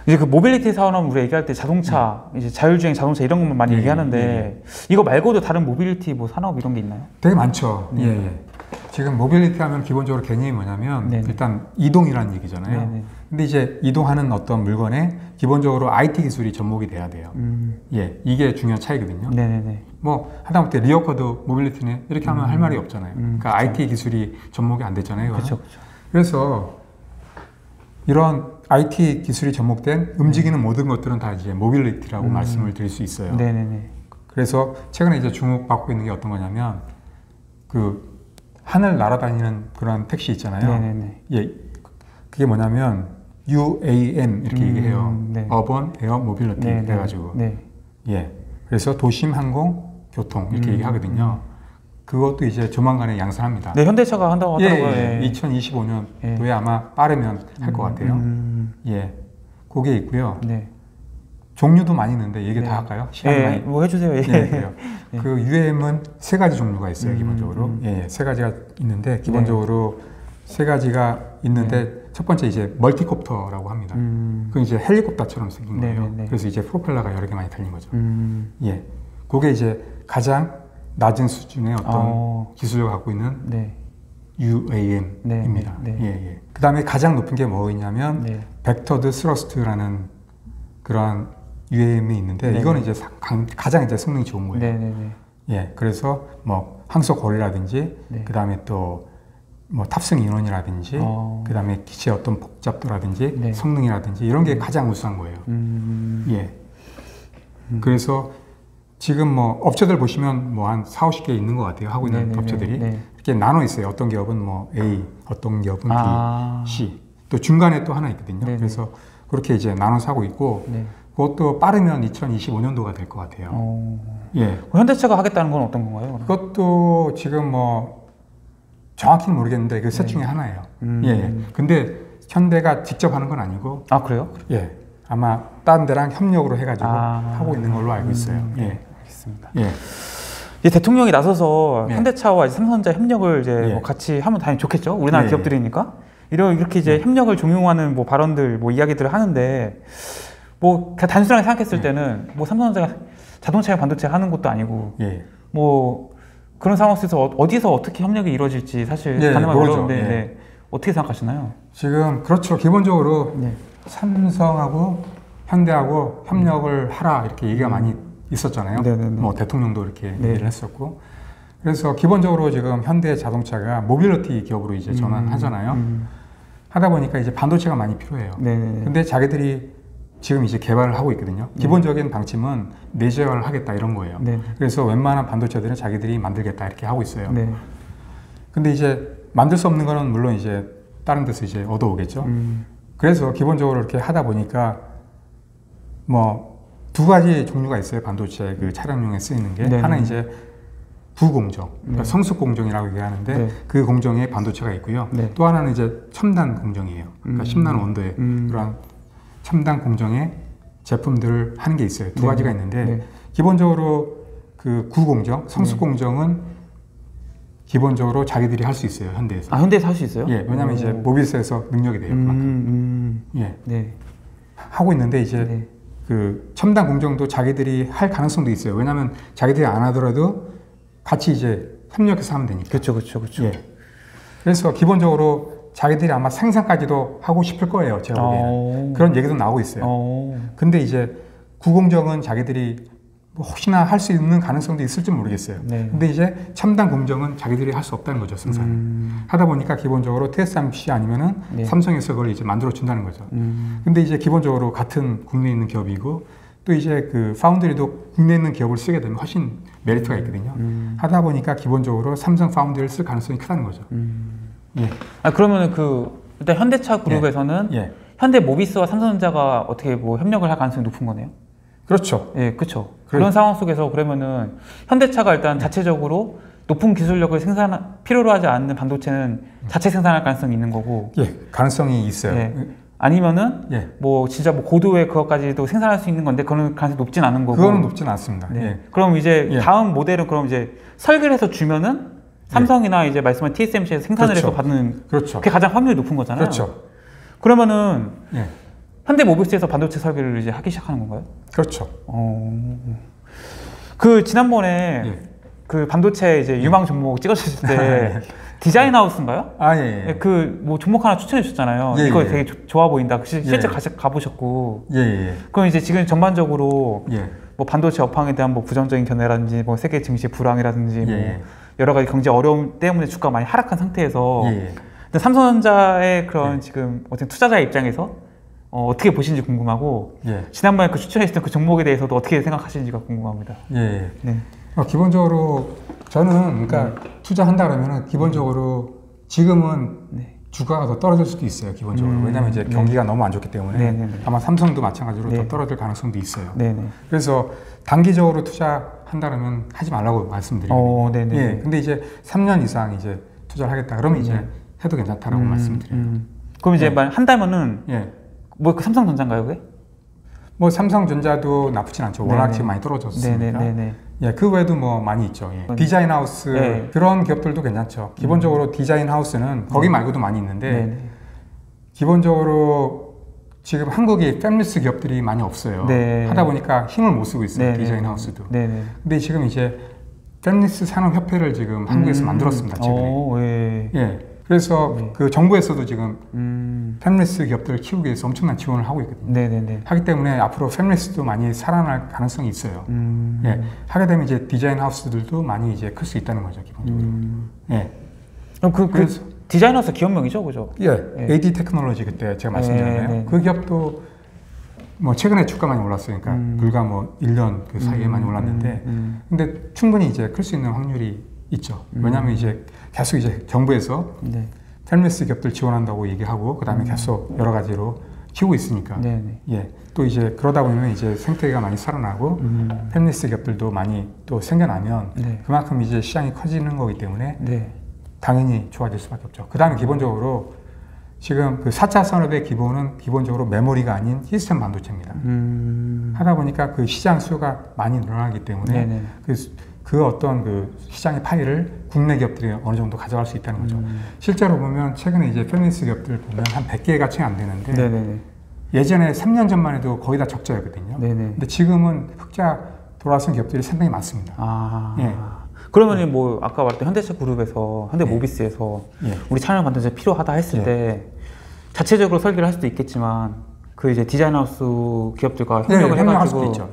이제 그 모빌리티 산업 우리가 얘기할 때 자동차, 이제 자율주행 자동차 이런 것만 많이 얘기하는데 이거 말고도 다른 모빌리티 뭐 산업 이런 게 있나요? 되게 많죠. 예. 지금 모빌리티 하면 기본적으로 개념이 뭐냐면 일단 이동이라는 얘기잖아요. 근데 이제 이동하는 어떤 물건에 기본적으로 IT 기술이 접목이 돼야 돼요. 예, 이게 중요한 차이거든요. 뭐 하다못해 리어커도 모빌리티네 이렇게 하면 할 말이 없잖아요. 그러니까 IT 기술이 접목이 안 됐잖아요. 그렇죠. 그래서 이런 IT 기술이 접목된 움직이는 모든 것들은 다 이제 모빌리티라고 말씀을 드릴 수 있어요. 그래서 최근에 이제 주목받고 있는 게 어떤 거냐면 그 하늘 날아다니는 그런 택시 있잖아요. 예, 그게 뭐냐면 UAM 이렇게 얘기해요. Urban Air Mobility 그래가지고 예, 그래서 도심 항공 교통 이렇게 얘기하거든요. 그것도 이제 조만간에 양산합니다. 네, 현대차가 한다고 하더라고요. 예, 2025년도에 아마 빠르면 할 것 같아요. 예, 그게 있고요. 종류도 많이 있는데 얘기 다 할까요? 시간이 많이. 뭐 해주세요. 예, 그래요. 그 UAM은 세 가지 종류가 있어요, 기본적으로. 예, 세 가지가 있는데 기본적으로 세 가지가 있는데 첫 번째 이제 멀티콥터라고 합니다. 그건 이제 헬리콥터처럼 생긴 거예요. 그래서 이제 프로펠러가 여러 개 많이 달린 거죠. 예, 그게 이제 가장 낮은 수준의 어떤 기술을 갖고 있는 UAM입니다. 그 다음에 가장 높은 게 뭐냐면 벡터드 스러스트라는 그런 UAM이 있는데 이거는 이제 가장 이제 성능이 좋은 거예요. 예, 그래서 뭐 항속 거리라든지 그 다음에 또 뭐 탑승 인원이라든지 그 다음에 기체의 어떤 복잡도라든지 성능이라든지 이런 게 가장 우수한 거예요. 예. 그래서 지금 뭐 업체들 보시면 뭐 한 4, 50개 있는 것 같아요. 하고 있는 업체들이 이렇게 나눠 있어요. 어떤 기업은 뭐 A, 어떤 기업은 B, C, 또 중간에 또 하나 있거든요. 그래서 그렇게 이제 나눠서 하고 있고 그것도 빠르면 2025년도가 될 것 같아요. 예. 현대차가 하겠다는 건 어떤 건가요? 그것도 지금 뭐 정확히는 모르겠는데 그 셋 중에 하나예요. 예. 근데 현대가 직접 하는 건 아니고. 아, 그래요? 예. 아마 다른 데랑 협력으로 해가지고 하고 있는 걸로 알고 있어요. 예. 알겠습니다. 예. 이제 대통령이 나서서 현대차와 이제 삼성전자 협력을 이제 뭐 같이 하면 당연히 좋겠죠. 우리나라 기업들이니까. 이렇게 이제 협력을 종용하는 뭐 발언들, 뭐 이야기들을 하는데 뭐 그냥 단순하게 생각했을 때는 뭐 삼성전자가 자동차에 반도체 하는 것도 아니고 뭐 그런 상황 속에서 어디서 어떻게 협력이 이루어질지 사실 가능하기 어려운데 어떻게 생각하시나요? 지금 그렇죠. 기본적으로 삼성하고 현대하고 협력을 하라 이렇게 얘기가 많이 있었잖아요. 뭐 대통령도 이렇게 얘기를 했었고. 그래서 기본적으로 지금 현대 자동차가 모빌리티 기업으로 이제 전환하잖아요. 하다 보니까 이제 반도체가 많이 필요해요. 근데 자기들이 지금 이제 개발을 하고 있거든요. 기본적인 방침은 내재화를 하겠다 이런 거예요. 그래서 웬만한 반도체들은 자기들이 만들겠다 이렇게 하고 있어요. 근데 이제 만들 수 없는 거는 물론 이제 다른 데서 이제 얻어오겠죠. 그래서 기본적으로 이렇게 하다 보니까 뭐 두 가지 종류가 있어요. 반도체 그 차량용에 쓰이는 게 하나는 이제 부공정, 그러니까 성숙 공정이라고 얘기하는데 그 공정에 반도체가 있고요. 또 하나는 이제 첨단 공정이에요. 그러니까 10만 원도의 그런 첨단 공정의 제품들을 하는 게 있어요. 두 가지가 있는데 기본적으로 그 구공정, 성숙 공정은 기본적으로 자기들이 할 수 있어요. 현대에서. 아, 현대에서 할 수 있어요? 예, 왜냐하면 이제 모빌스에서 능력이 돼요. 그만큼. 예, 하고 있는데 이제 그 첨단 공정도 자기들이 할 가능성도 있어요. 왜냐하면 자기들이 안 하더라도 같이 이제 협력해서 하면 되니까. 그렇죠. 예. 그래서 기본적으로 자기들이 아마 생산까지도 하고 싶을 거예요. 제가 보기에는. 그런 얘기도 나오고 있어요. 근데 이제 구공정은 자기들이 뭐 혹시나 할 수 있는 가능성도 있을지 모르겠어요. 근데 이제 첨단 공정은 자기들이 할 수 없다는 거죠, 생산을. 하다 보니까 기본적으로 TSMC 아니면은 삼성에서 그걸 이제 만들어 준다는 거죠. 근데 이제 기본적으로 같은 국내에 있는 기업이고 또 이제 그 파운드리도 국내에 있는 기업을 쓰게 되면 훨씬 메리트가 있거든요. 하다 보니까 기본적으로 삼성 파운드리를 쓸 가능성이 크다는 거죠. 예. 아, 그러면 그 일단 현대차 그룹에서는 현대 모비스와 삼성전자가 어떻게 뭐 협력을 할 가능성이 높은 거네요? 그렇죠. 예, 그렇죠. 그런 상황 속에서 그러면은 현대차가 일단 자체적으로 높은 기술력을 필요로 하지 않는 반도체는 자체 생산할 가능성이 있는 거고. 예, 가능성이 있어요. 아니면은 뭐 진짜 뭐 고도의 그것까지도 생산할 수 있는 건데 그런 가능성이 높진 않은 거고. 그거는 높진 않습니다. 그럼 이제 다음 모델은 그럼 이제 설계를 해서 주면은 삼성이나 이제 말씀한 TSMC에서 생산을 해서 받는. 그게 가장 확률이 높은 거잖아요. 그렇죠. 그러면은 현대모비스에서 반도체 설계를 이제 하기 시작하는 건가요? 그렇죠. 그 지난번에 그 반도체 이제 유망 종목 찍어주실 때 디자인 하우스인가요? 예. 그 뭐 종목 하나 추천해 주셨잖아요. 이거 되게 좋아 보인다. 실제 가보셨고. 그럼 이제 지금 전반적으로 뭐 반도체 업황에 대한 뭐 부정적인 견해라든지 뭐 세계 증시 불황이라든지 뭐 여러 가지 경제 어려움 때문에 주가가 많이 하락한 상태에서 근데 삼성전자의 그런 지금 어떤 투자자 입장에서 어떻게 보시는지 궁금하고 지난번에 그 추천했던 그 종목에 대해서도 어떻게 생각하시는지가 궁금합니다. 네. 기본적으로 저는 그러니까 투자한다 그러면은 기본적으로 지금은 주가가 더 떨어질 수도 있어요. 기본적으로 왜냐하면 이제 경기가 너무 안 좋기 때문에 아마 삼성도 마찬가지로 더 떨어질 가능성도 있어요. 그래서 단기적으로 투자한다 그러면 하지 말라고 말씀드리거든요. 근데 이제 3년 이상 이제 투자를 하겠다 그러면 이제 해도 괜찮다라고 말씀드려요. 그럼 이제 한다면은 뭐 그 삼성전자인가요, 그게? 뭐 삼성전자도 나쁘진 않죠. 워낙 지금 많이 떨어졌으니까. 그 외에도 뭐 많이 있죠. 디자인 하우스 그런 기업들도 괜찮죠. 기본적으로 디자인 하우스는 거기 말고도 많이 있는데 기본적으로 지금 한국에 팹리스 기업들이 많이 없어요. 하다 보니까 힘을 못 쓰고 있어요. 디자인 하우스도. 근데 지금 이제 팹리스 산업협회를 지금 한국에서 만들었습니다. 최근에. 그래서 그 정부에서도 지금 팹리스 기업들을 키우기 위해서 엄청난 지원을 하고 있거든요. 하기 때문에 앞으로 팹리스도 많이 살아날 가능성이 있어요. 하게 되면 이제 디자인 하우스들도 많이 이제 클 수 있다는 거죠, 기본적으로. 그럼 그 디자인 하우스 기업명이죠, 그죠? AD 테크놀로지 그때 제가 말씀드렸나요? 그 기업도 뭐 최근에 주가 많이 올랐어요. 그러니까 불과 뭐 1년 그 사이에 많이 올랐는데, 근데 충분히 이제 클 수 있는 확률이 있죠. 왜냐하면 이제 계속 이제 정부에서 팹리스 기업들 지원한다고 얘기하고 그다음에 계속 여러 가지로 키우고 있으니까 또 이제 그러다 보면 이제 생태계가 많이 살아나고 팹리스 기업들도 많이 또 생겨나면 그만큼 이제 시장이 커지는 거기 때문에 당연히 좋아질 수밖에 없죠. 그다음에 기본적으로 지금 그 4차 산업의 기본은 기본적으로 메모리가 아닌 시스템 반도체입니다. 하다 보니까 그 시장 수요가 많이 늘어나기 때문에 그 어떤 그 시장의 파이를 국내 기업들이 어느 정도 가져갈 수 있다는 거죠. 실제로 보면 최근에 이제 팹리스 기업들 보면 한 100개가 채 안 되는데 예전에 3년 전만 해도 거의 다 적자였거든요. 근데 지금은 흑자 돌아선 기업들이 상당히 많습니다. 그러면 뭐 아까 말했던 현대차 그룹에서 현대모비스에서 우리 차량 반도체 필요하다 했을 때 자체적으로 설계를 할 수도 있겠지만 그 이제 디자인 하우스 기업들과 협력을 해가지고 있죠.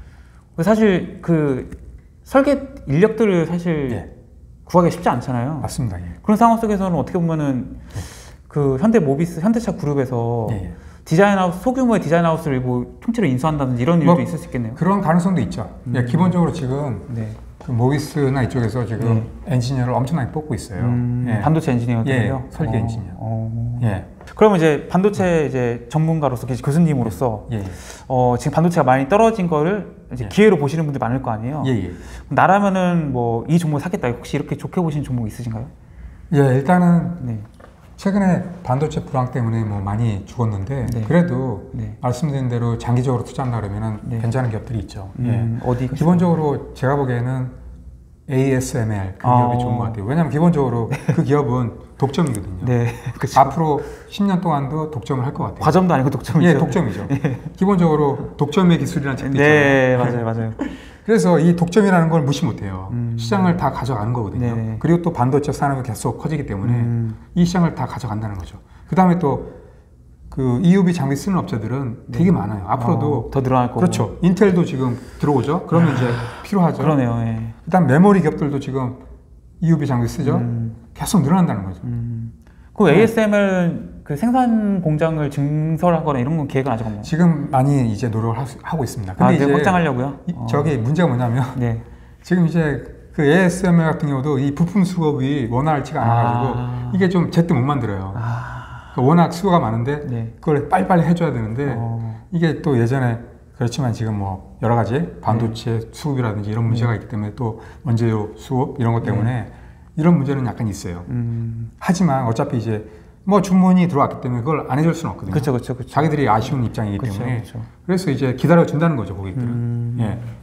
사실 그 설계 인력들을 사실 구하기 쉽지 않잖아요. 맞습니다. 그런 상황 속에서는 어떻게 보면은 그 현대모비스, 현대차 그룹에서 디자인 하우스, 소규모의 디자인 하우스를 일부 통째로 인수한다든지 이런 일도 있을 수 있겠네요. 그런 가능성도 있죠. 기본적으로 지금 그 모비스나 이쪽에서 지금 엔지니어를 엄청나게 뽑고 있어요. 반도체 엔지니어들이요? 설계 엔지니어. 그러면 이제 반도체 이제 전문가로서 교수님으로서 지금 반도체가 많이 떨어진 거를 이제 기회로 보시는 분들 많을 거 아니에요. 나라면은 뭐 이 종목 사겠다. 혹시 이렇게 좋게 보시는 종목 있으신가요? 일단은 최근에 반도체 불황 때문에 뭐 많이 죽었는데 그래도 말씀드린 대로 장기적으로 투자한다 그러면은 괜찮은 기업들이 있죠. 어디가? 기본적으로 제가 보기에는 ASML 그 기업이 좋은 것 같아요. 왜냐하면 기본적으로 그 기업은 독점이거든요. 앞으로 10년 동안도 독점을 할 것 같아요. 과점도 아니고 독점이죠. 독점이죠. 기본적으로 독점의 기술이라는 책도 있잖아요. 맞아요. 그래서 이 독점이라는 걸 무시 못해요. 시장을 다 가져가는 거거든요. 그리고 또 반도체 산업이 계속 커지기 때문에 이 시장을 다 가져간다는 거죠. 그 다음에 또 그 EUV 장비 쓰는 업체들은 되게 많아요. 앞으로도 더 늘어날 거고. 그렇죠. 인텔도 지금 들어오죠. 그러면 이제 필요하죠. 그러네요. 그다음 메모리 기업들도 지금 EUV 장비 쓰죠. 계속 늘어난다는 거죠. 그 ASML 그 생산 공장을 증설하거나 이런 건 계획은 아직 없나요? 지금 많이 이제 노력을 하고 있습니다. 근데 이제 확장하려고요? 저기 문제가 뭐냐면 지금 이제 그 ASML 같은 경우도 이 부품 수급이 원활치가 않아가지고 이게 좀 제때 못 만들어요. 워낙 수요가 많은데 그걸 빨리빨리 해줘야 되는데 이게 또 예전에 그렇지만 지금 뭐 여러 가지 반도체 수급이라든지 이런 문제가 있기 때문에 또 원재료 수급 이런 것 때문에 이런 문제는 약간 있어요. 하지만 어차피 이제 뭐 주문이 들어왔기 때문에 그걸 안 해줄 수는 없거든요. 그렇죠. 자기들이 아쉬운 입장이기 때문에 그래서 이제 기다려 준다는 거죠, 고객들은.